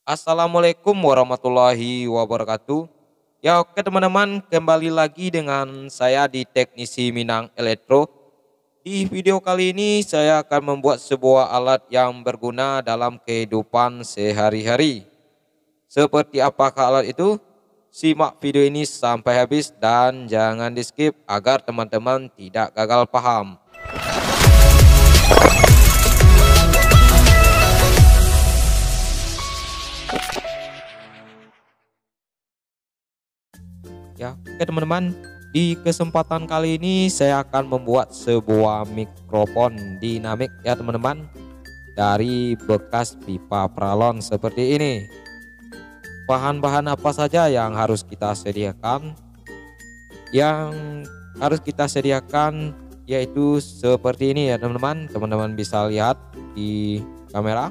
Assalamualaikum warahmatullahi wabarakatuh. Ya oke teman-teman, kembali lagi dengan saya di Teknisi Minang Elektro. Di video kali ini saya akan membuat sebuah alat yang berguna dalam kehidupan sehari-hari. Seperti apakah alat itu? Simak video ini sampai habis dan jangan di skip agar teman-teman tidak gagal paham. Ya, oke teman-teman, di kesempatan kali ini saya akan membuat sebuah mikrofon dinamik ya teman-teman, dari bekas pipa pralon seperti ini. Bahan-bahan apa saja yang harus kita sediakan? Yang harus kita sediakan yaitu seperti ini ya teman-teman. Teman-teman bisa lihat di kamera.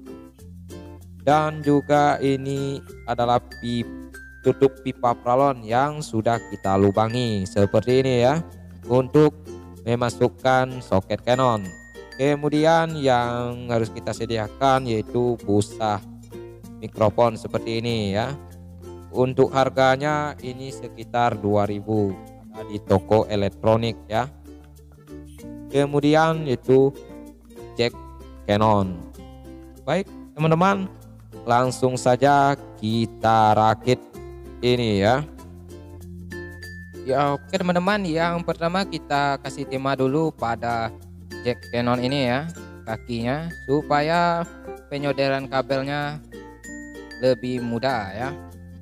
Dan juga ini adalah tutup pipa pralon yang sudah kita lubangi seperti ini ya, untuk memasukkan soket Canon. Kemudian yang harus kita sediakan yaitu busa mikrofon seperti ini ya. Untuk harganya ini sekitar 2000, ada di toko elektronik ya. Kemudian itu jack Canon. Baik teman-teman, langsung saja kita rakit ini ya. Ya oke teman-teman, yang pertama kita kasih tema dulu pada jack Canon ini ya, kakinya, supaya penyoderan kabelnya lebih mudah ya.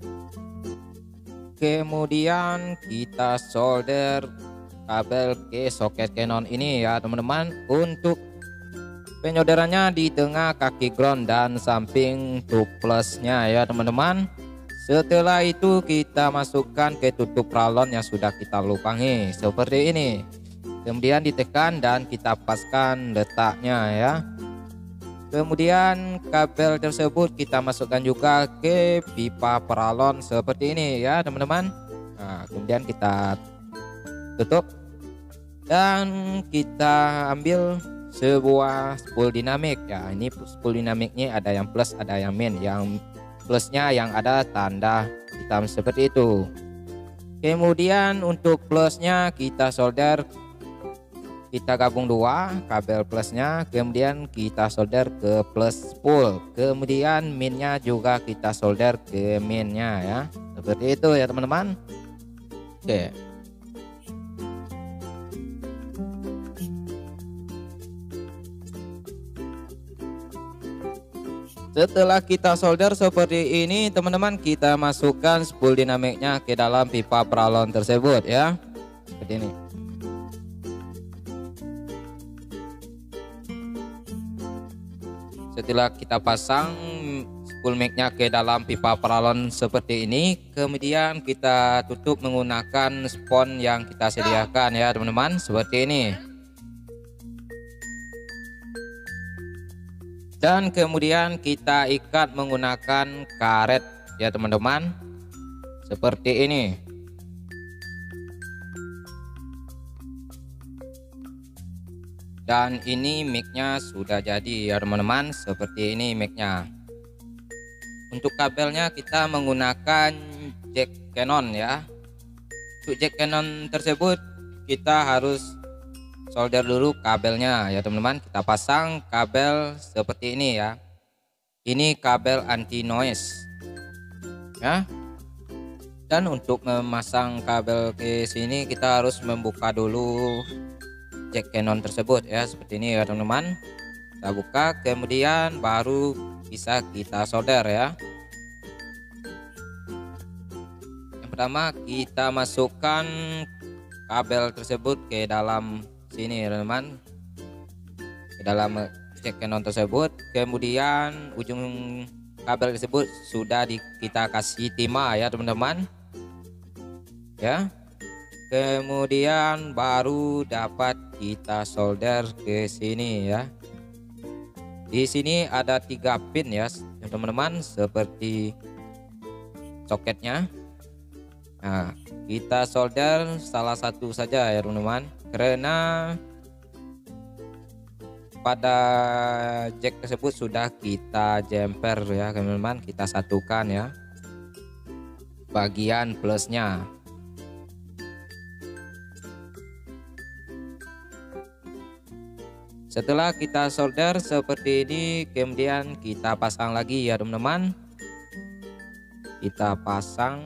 Kemudian kita solder kabel ke soket Canon ini ya teman-teman. Untuk penyoderannya di tengah kaki ground dan samping plusnya ya teman-teman. Setelah itu kita masukkan ke tutup pralon yang sudah kita lubangi seperti ini. Kemudian ditekan dan kita paskan letaknya ya. Kemudian kabel tersebut kita masukkan juga ke pipa pralon seperti ini ya teman-teman. Nah, kemudian kita tutup dan kita ambil sebuah spool dinamik ya. Ini spool dinamiknya ada yang plus, ada yang min. Yang plusnya yang ada tanda hitam seperti itu. Kemudian untuk plusnya kita solder, kita gabung dua kabel plusnya, kemudian kita solder ke plus spool. Kemudian minnya juga kita solder ke minnya ya, seperti itu ya teman-teman. Oke. Setelah kita solder seperti ini teman-teman, kita masukkan spool dinamiknya ke dalam pipa pralon tersebut ya, seperti ini. Setelah kita pasang spool mic-nya ke dalam pipa pralon seperti ini, kemudian kita tutup menggunakan spons yang kita sediakan ya teman-teman, seperti ini. Dan kemudian kita ikat menggunakan karet ya teman-teman, seperti ini. Dan ini mic-nya sudah jadi ya teman-teman, seperti ini mic-nya. Untuk kabelnya kita menggunakan jack Canon ya. Untuk jack Canon tersebut kita harus solder dulu kabelnya ya teman-teman. Kita pasang kabel seperti ini ya. Ini kabel anti noise ya. Dan untuk memasang kabel ke sini kita harus membuka dulu jack Canon tersebut ya, seperti ini ya teman-teman. Kita buka, kemudian baru bisa kita solder ya. Yang pertama kita masukkan kabel tersebut ke dalam sini ya teman-teman, ke dalam jack Canon tersebut. Kemudian ujung kabel tersebut sudah kita kasih timah ya teman-teman ya. Kemudian baru dapat kita solder ke sini ya. Di sini ada 3 pin ya teman-teman, seperti soketnya. Nah, kita solder salah satu saja ya teman-teman, karena pada jack tersebut sudah kita jumper ya teman-teman, kita satukan ya bagian plusnya. Setelah kita solder seperti ini, kemudian kita pasang lagi ya teman-teman. Kita pasang.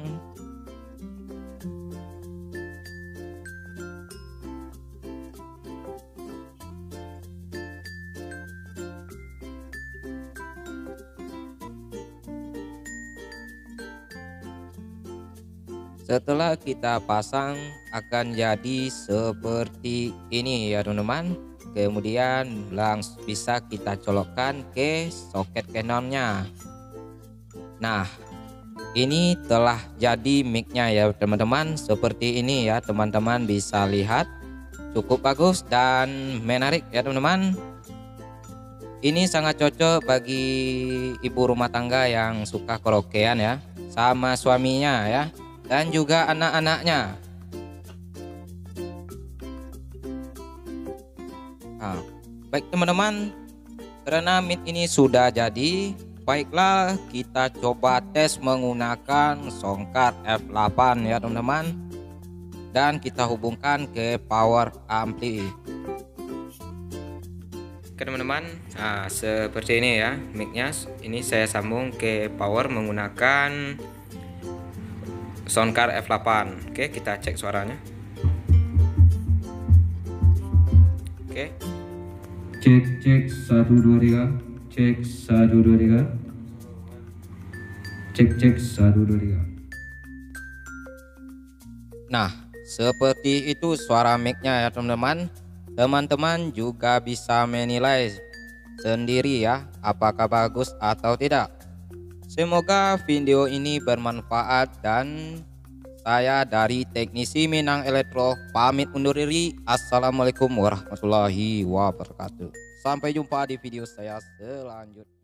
Setelah kita pasang akan jadi seperti ini ya teman-teman. Kemudian langsung bisa kita colokkan ke soket Canonnya. Nah, ini telah jadi micnya ya teman-teman, seperti ini ya teman-teman bisa lihat, cukup bagus dan menarik ya teman-teman. Ini sangat cocok bagi ibu rumah tangga yang suka karaokean ya, sama suaminya ya, dan juga anak-anaknya. Nah, baik teman-teman, karena mic ini sudah jadi, baiklah kita coba tes menggunakan songkar F8 ya teman-teman, dan kita hubungkan ke power ampli. Oke teman-teman, nah seperti ini ya micnya. Ini saya sambung ke power menggunakan songkar F8. Oke, kita cek suaranya. Oke. Cek 1 2 3, cek 1 2 3, cek 1 2 3. Nah, seperti itu suara mic-nya ya teman-teman. Teman-teman juga bisa menilai sendiri ya, apakah bagus atau tidak. Semoga video ini bermanfaat, dan saya dari Teknisi Minang Elektro pamit undur diri. Assalamualaikum warahmatullahi wabarakatuh. Sampai jumpa di video saya selanjutnya.